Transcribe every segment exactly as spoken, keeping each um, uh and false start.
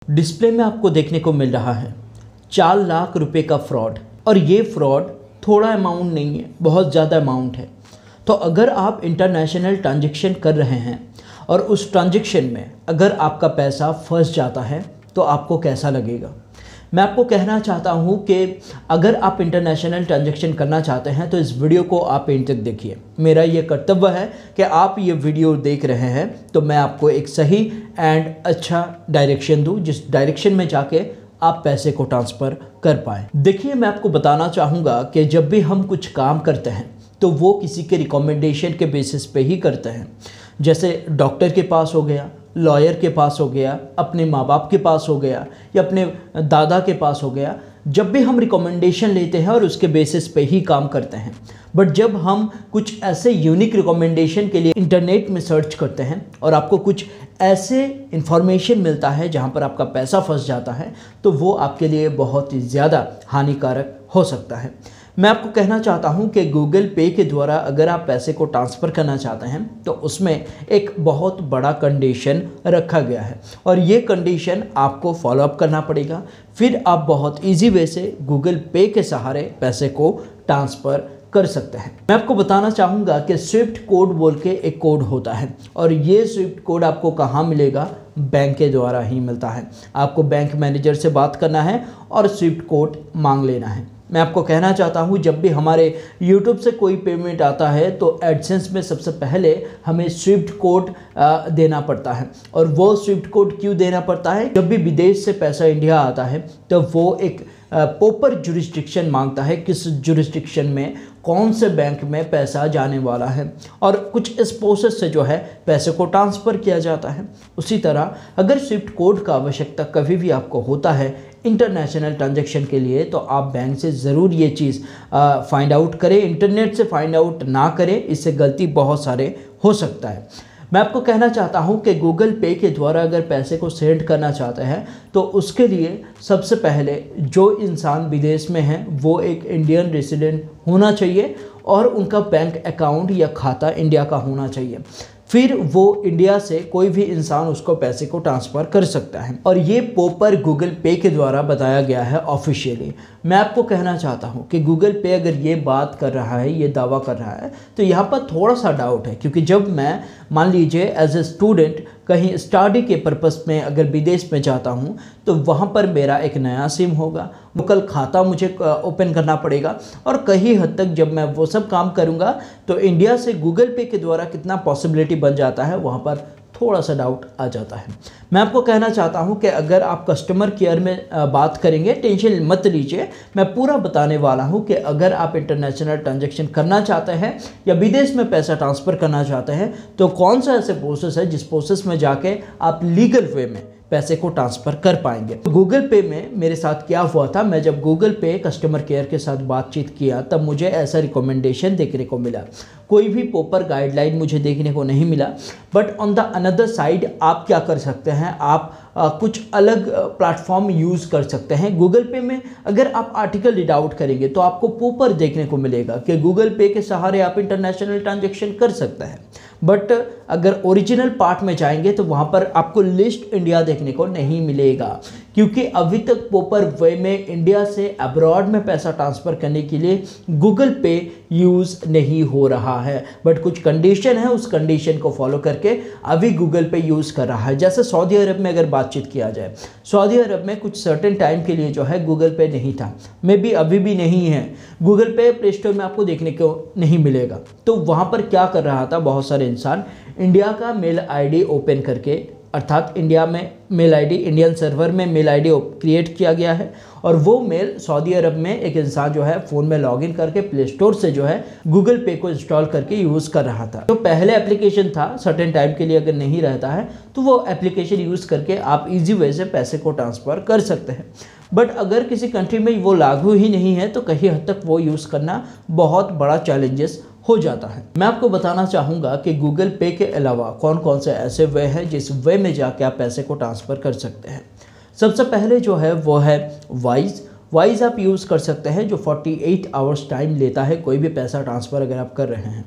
Display में आपको देखने को मिल रहा है चार लाख रुपए का फ्रॉड, और ये फ्रॉड थोड़ा अमाउंट नहीं है, बहुत ज़्यादा अमाउंट है। तो अगर आप इंटरनेशनल ट्रांजैक्शन कर रहे हैं और उस ट्रांजैक्शन में अगर आपका पैसा फंस जाता है तो आपको कैसा लगेगा। मैं आपको कहना चाहता हूं कि अगर आप इंटरनेशनल ट्रांजैक्शन करना चाहते हैं तो इस वीडियो को आप एंड तक देखिए। मेरा ये कर्तव्य है कि आप ये वीडियो देख रहे हैं तो मैं आपको एक सही एंड अच्छा डायरेक्शन दूं, जिस डायरेक्शन में जाके आप पैसे को ट्रांसफ़र कर पाएँ। देखिए, मैं आपको बताना चाहूँगा कि जब भी हम कुछ काम करते हैं तो वो किसी के रिकमेंडेशन के बेसिस पे ही करते हैं। जैसे डॉक्टर के पास हो गया, लॉयर के पास हो गया, अपने माँ बाप के पास हो गया या अपने दादा के पास हो गया। जब भी हम रिकमेंडेशन लेते हैं और उसके बेसिस पे ही काम करते हैं। बट जब हम कुछ ऐसे यूनिक रिकमेंडेशन के लिए इंटरनेट में सर्च करते हैं और आपको कुछ ऐसे इन्फॉर्मेशन मिलता है जहाँ पर आपका पैसा फंस जाता है, तो वो आपके लिए बहुत ही ज़्यादा हानिकारक हो सकता है। मैं आपको कहना चाहता हूं कि गूगल पे के द्वारा अगर आप पैसे को ट्रांसफ़र करना चाहते हैं तो उसमें एक बहुत बड़ा कंडीशन रखा गया है, और ये कंडीशन आपको फॉलोअप करना पड़ेगा। फिर आप बहुत इजी वे से गूगल पे के सहारे पैसे को ट्रांसफ़र कर सकते हैं। मैं आपको बताना चाहूँगा कि स्विफ्ट कोड बोल के एक कोड होता है, और ये स्विफ्ट कोड आपको कहाँ मिलेगा? बैंक के द्वारा ही मिलता है। आपको बैंक मैनेजर से बात करना है और स्विफ्ट कोड मांग लेना है। मैं आपको कहना चाहता हूँ, जब भी हमारे यूट्यूब से कोई पेमेंट आता है तो एडसेंस में सबसे पहले हमें स्विफ्ट कोड देना पड़ता है। और वो स्विफ्ट कोड क्यों देना पड़ता है? जब भी विदेश से पैसा इंडिया आता है तो वो एक प्रॉपर जुरिस्डिक्शन मांगता है, किस जुरिस्डिक्शन में कौन से बैंक में पैसा जाने वाला है, और कुछ इस प्रोसेस से जो है पैसे को ट्रांसफ़र किया जाता है। उसी तरह अगर स्विफ्ट कोड का आवश्यकता कभी भी आपको होता है इंटरनेशनल ट्रांजैक्शन के लिए, तो आप बैंक से ज़रूर ये चीज़ फाइंड आउट करें, इंटरनेट से फाइंड आउट ना करें, इससे गलती बहुत सारे हो सकता है। मैं आपको कहना चाहता हूं कि गूगल पे के द्वारा अगर पैसे को सेंड करना चाहते हैं तो उसके लिए सबसे पहले जो इंसान विदेश में है वो एक इंडियन रेसिडेंट होना चाहिए और उनका बैंक अकाउंट या खाता इंडिया का होना चाहिए। फिर वो इंडिया से कोई भी इंसान उसको पैसे को ट्रांसफ़र कर सकता है, और ये प्रॉपर गूगल पे के द्वारा बताया गया है ऑफिशियली। मैं आपको कहना चाहता हूँ कि गूगल पे अगर ये बात कर रहा है, ये दावा कर रहा है, तो यहाँ पर थोड़ा सा डाउट है, क्योंकि जब मैं मान लीजिए एज ए स्टूडेंट कहीं स्टडी के पर्पस में अगर विदेश में जाता हूँ तो वहाँ पर मेरा एक नया सिम होगा, लोकल खाता मुझे ओपन करना पड़ेगा, और कहीं हद तक जब मैं वो सब काम करूँगा तो इंडिया से गूगल पे के द्वारा कितना पॉसिबिलिटी बन जाता है, वहाँ पर थोड़ा सा डाउट आ जाता है। मैं आपको कहना चाहता हूं कि अगर आप कस्टमर केयर में बात करेंगे, टेंशन मत लीजिए, मैं पूरा बताने वाला हूं कि अगर आप इंटरनेशनल ट्रांजैक्शन करना चाहते हैं या विदेश में पैसा ट्रांसफ़र करना चाहते हैं तो कौन सा ऐसे प्रोसेस है जिस प्रोसेस में जाके आप लीगल वे में पैसे को ट्रांसफ़र कर पाएंगे। तो गूगल पे में मेरे साथ क्या हुआ था, मैं जब गूगल पे कस्टमर केयर के साथ बातचीत किया तब मुझे ऐसा रिकमेंडेशन देखने को मिला। कोई भी प्रॉपर गाइडलाइन मुझे देखने को नहीं मिला। But on the other side आप क्या कर सकते हैं, आप आ, कुछ अलग प्लेटफॉर्म यूज़ कर सकते हैं। गूगल पे में अगर आप आर्टिकल रीड आउट करेंगे तो आपको प्रॉपर देखने को मिलेगा कि गूगल पे के सहारे आप इंटरनेशनल ट्रांजैक्शन कर सकते हैं। बट अगर ओरिजिनल पार्ट में जाएंगे तो वहाँ पर आपको लिस्ट इंडिया देखने को नहीं मिलेगा, क्योंकि अभी तक प्रॉपर वे में इंडिया से अब्रॉड में पैसा ट्रांसफ़र करने के लिए गूगल पे यूज़ नहीं हो रहा है। बट कुछ कंडीशन है, उस कंडीशन को फॉलो करके अभी गूगल पे यूज़ कर रहा है। जैसे सऊदी अरब में अगर बातचीत किया जाए, सऊदी अरब में कुछ सर्टेन टाइम के लिए जो है गूगल पे नहीं था, मे बी अभी भी नहीं है। गूगल पे प्ले स्टोर में आपको देखने को नहीं मिलेगा। तो वहाँ पर क्या कर रहा था, बहुत सारे इंसान इंडिया का मेल आईडी ओपन करके, अर्थात इंडिया में मेल आईडी, इंडियन सर्वर में मेल आईडी क्रिएट किया गया है, और वो मेल सऊदी अरब में एक इंसान जो है फ़ोन में लॉगिन करके प्ले स्टोर से जो है गूगल पे को इंस्टॉल करके यूज़ कर रहा था। जो पहले एप्लीकेशन था सर्टेन टाइम के लिए अगर नहीं रहता है तो वो एप्लीकेशन यूज़ करके आप इजी वे से पैसे को ट्रांसफ़र कर सकते हैं। बट अगर किसी कंट्री में वो लागू ही नहीं है तो कहीं हद तक वो यूज़ करना बहुत बड़ा चैलेंजेस हो जाता है। मैं आपको बताना चाहूँगा कि गूगल पे के अलावा कौन कौन से ऐसे वे हैं जिस वे में जाके आप पैसे को ट्रांसफ़र कर सकते हैं। सबसे पहले जो है वो है वाइज। वाइज आप यूज़ कर सकते हैं जो अड़तालीस आवर्स टाइम लेता है कोई भी पैसा ट्रांसफ़र अगर आप कर रहे हैं।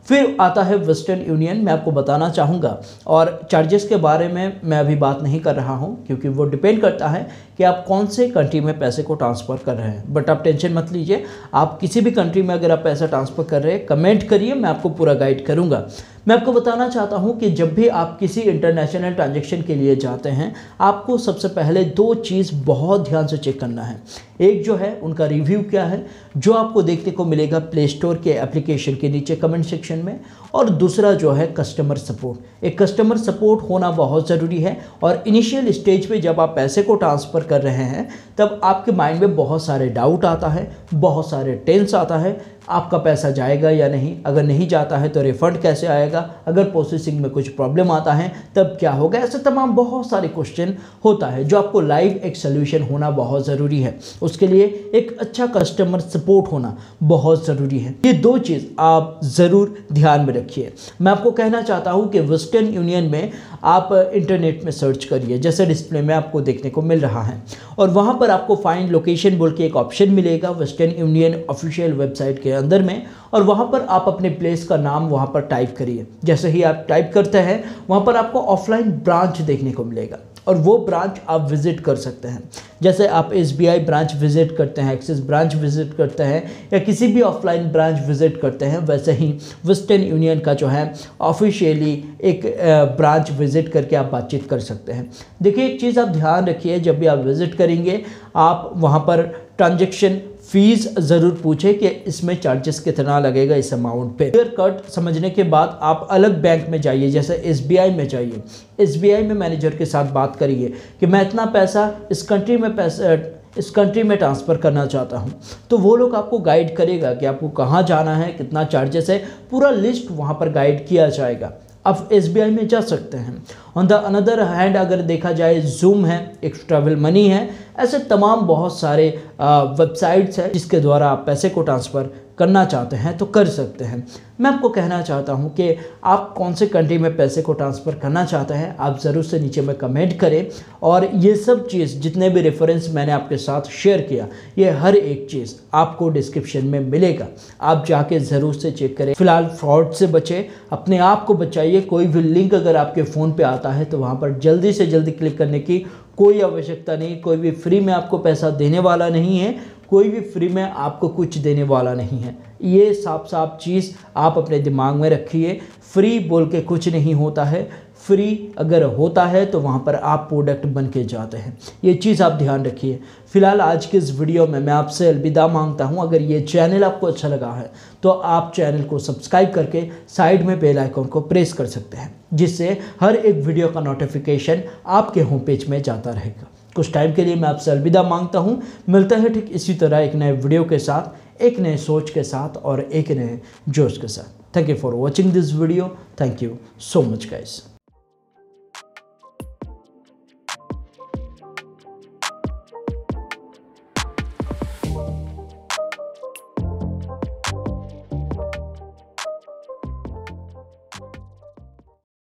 फिर आता है वेस्टर्न यूनियन। मैं आपको बताना चाहूँगा, और चार्जेस के बारे में मैं अभी बात नहीं कर रहा हूँ क्योंकि वो डिपेंड करता है कि आप कौन से कंट्री में पैसे को ट्रांसफ़र कर रहे हैं। बट आप टेंशन मत लीजिए, आप किसी भी कंट्री में अगर आप पैसा ट्रांसफ़र कर रहे हैं, कमेंट करिए, मैं आपको पूरा गाइड करूँगा। मैं आपको बताना चाहता हूँ कि जब भी आप किसी इंटरनेशनल ट्रांजेक्शन के लिए जाते हैं, आपको सबसे पहले दो चीज़ बहुत ध्यान से चेक करना है। एक जो है उनका रिव्यू क्या है, जो आपको देखने को मिलेगा प्ले स्टोर के एप्लीकेशन के नीचे कमेंट सेक्शन में, और दूसरा जो है कस्टमर सपोर्ट। एक कस्टमर सपोर्ट होना बहुत ज़रूरी है। और इनिशियल स्टेज पे जब आप पैसे को ट्रांसफ़र कर रहे हैं, तब आपके माइंड में बहुत सारे डाउट आता है, बहुत सारे टेंस आता है, आपका पैसा जाएगा या नहीं, अगर नहीं जाता है तो रिफ़ंड कैसे आएगा, अगर प्रोसेसिंग में कुछ प्रॉब्लम आता है तब क्या होगा, ऐसे तमाम बहुत सारे क्वेश्चन होता है जो आपको लाइव एक सल्यूशन होना बहुत ज़रूरी है। उसके लिए एक अच्छा कस्टमर सपोर्ट होना बहुत ज़रूरी है। ये दो चीज़ आप ज़रूर ध्यान में रखिए। मैं आपको कहना चाहता हूँ कि वेस्टर्न यूनियन में आप इंटरनेट में सर्च करिए, जैसे डिस्प्ले में आपको देखने को मिल रहा है, और वहाँ पर आपको फाइंड लोकेशन बोल के एक ऑप्शन मिलेगा वेस्टर्न यूनियन ऑफिशियल वेबसाइट के अंदर में, और वहाँ पर आप अपने प्लेस का नाम वहाँ पर टाइप करिए। जैसे ही आप टाइप करते हैं, वहाँ पर आपको ऑफलाइन ब्रांच देखने को मिलेगा, और वो ब्रांच आप विज़िट कर सकते हैं। जैसे आप S B I branch visit करते हैं, एक्सिस ब्रांच विज़िट करते हैं, या किसी भी ऑफलाइन ब्रांच विज़िट करते हैं, वैसे ही वेस्टर्न यूनियन का जो है ऑफिशियली एक ब्रांच विज़िट करके आप बातचीत कर सकते हैं। देखिए, एक चीज़ आप ध्यान रखिए, जब भी आप विज़िट करेंगे, आप वहाँ पर ट्रांजेक्शन फीस ज़रूर पूछे कि इसमें चार्जेस कितना लगेगा इस अमाउंट पे। क्लियर कट समझने के बाद आप अलग बैंक में जाइए, जैसे एस बी आई में जाइए। एस बी आई में मैनेजर के साथ बात करिए कि मैं इतना पैसा इस कंट्री में पैसा इस कंट्री में ट्रांसफ़र करना चाहता हूँ, तो वो लोग आपको गाइड करेगा कि आपको कहाँ जाना है, कितना चार्जेस है, पूरा लिस्ट वहाँ पर गाइड किया जाएगा। आप एस बी आई में जा सकते हैं। ऑन द अनदर हैंड अगर देखा जाए, जूम है, एक ट्रैवल मनी है, ऐसे तमाम बहुत सारे वेबसाइट्स हैं जिसके द्वारा आप पैसे को ट्रांसफ़र करना चाहते हैं तो कर सकते हैं। मैं आपको कहना चाहता हूं कि आप कौन से कंट्री में पैसे को ट्रांसफ़र करना चाहते हैं, आप ज़रूर से नीचे में कमेंट करें। और ये सब चीज़, जितने भी रेफरेंस मैंने आपके साथ शेयर किया, ये हर एक चीज़ आपको डिस्क्रिप्शन में मिलेगा, आप जाके ज़रूर से चेक करें। फिलहाल फ्रॉड से बचें, अपने आप को बचाइए। कोई भी लिंक अगर आपके फ़ोन पे आता है तो वहाँ पर जल्दी से जल्दी क्लिक करने की कोई आवश्यकता नहीं। कोई भी फ्री में आपको पैसा देने वाला नहीं है, कोई भी फ्री में आपको कुछ देने वाला नहीं है। ये साफ साफ चीज़ आप अपने दिमाग में रखिए। फ्री बोल के कुछ नहीं होता है, फ्री अगर होता है तो वहाँ पर आप प्रोडक्ट बन के जाते हैं। ये चीज़ आप ध्यान रखिए। फिलहाल आज के इस वीडियो में मैं आपसे अलविदा मांगता हूँ। अगर ये चैनल आपको अच्छा लगा है तो आप चैनल को सब्सक्राइब करके साइड में बेल आइकन को प्रेस कर सकते हैं, जिससे हर एक वीडियो का नोटिफिकेशन आपके होम पेज में जाता रहेगा। कुछ टाइम के लिए मैं आपसे अलविदा मांगता हूँ। मिलता है ठीक इसी तरह एक नए वीडियो के साथ, एक नए सोच के साथ और एक नए जोश के साथ। Thank you for watching this video. Thank you so much guys.